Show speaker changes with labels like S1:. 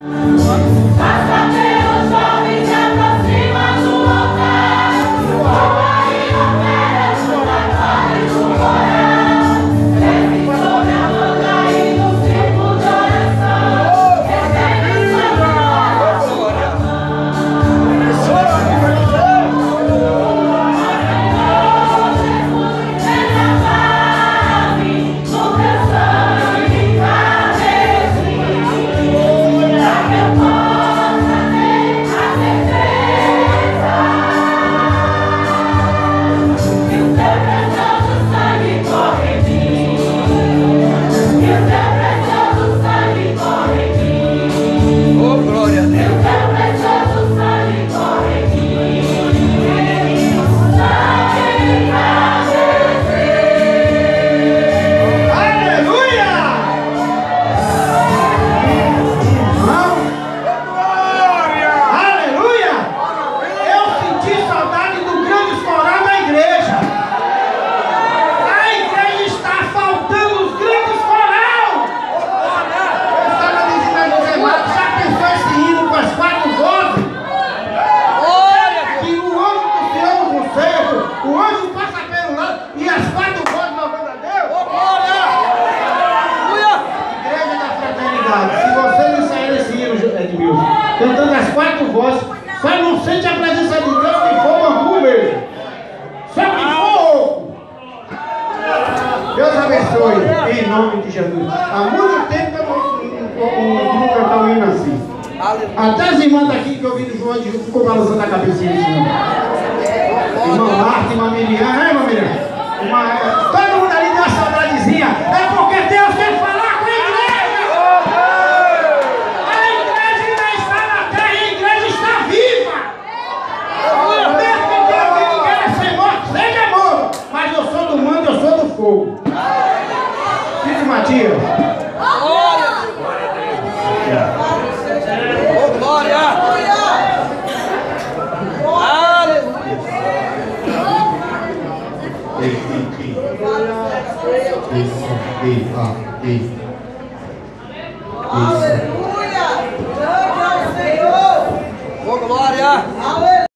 S1: Cantando as 4 vozes, só não sente a presença de Deus que for bambu mesmo. Só que for. Deus abençoe, em nome de Jesus. Há muito tempo que eu não cantar um hino assim. Até as irmãs daqui que eu vi no João de Justo ficou balançando a cabecinha assim. Irmã Marta, irmã Miriam, né, irmã Miriam? Todo mundo ali deu uma saudadezinha. É porque Deus quer falar com a igreja. A igreja ainda está na terra e a igreja está viva. Mesmo que Deus que ninguém quer ser morto, seja morto. Mas eu sou do mando, eu sou do fogo. Filho Matias.
S2: Glória! Oh, glória!
S3: Aleluia! Glória ao Senhor!
S2: Oh, glória!